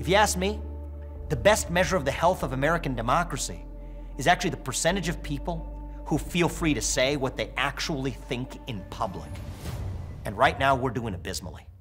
If you ask me, the best measure of the health of American democracy is actually the percentage of people who feel free to say what they actually think in public. And right now, we're doing abysmally.